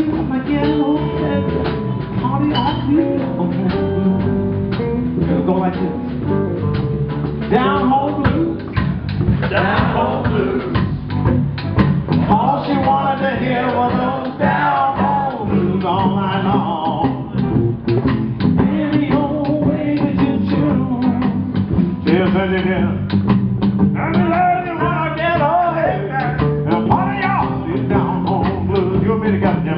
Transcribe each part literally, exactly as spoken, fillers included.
I'm like, yeah, no, party on me. It'll go like this. Down home blues, down home blues. All she wanted to hear was those down home blues all night long. Any old way that you choose, she'll send it in. And the lady when I get her head back, and party y'all, these down home blues. You and me together, Jim.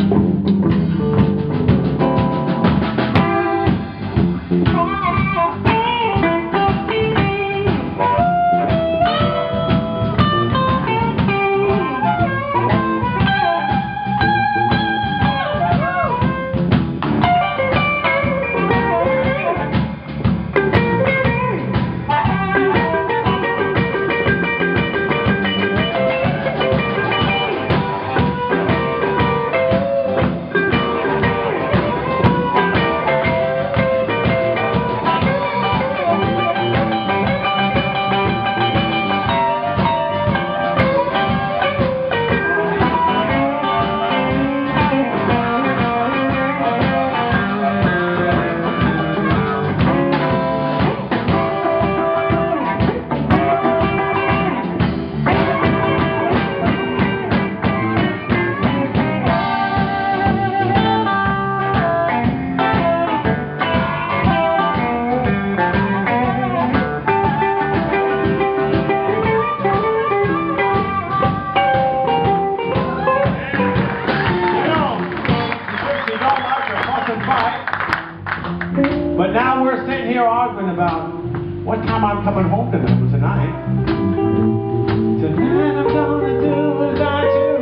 But now we're sitting here arguing about what time I'm coming home to them tonight. Tonight I'm gonna do without you.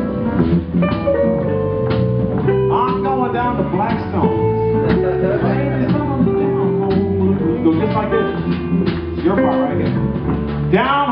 I'm going down to Blackstone. Go just like this. It's your part right here. Down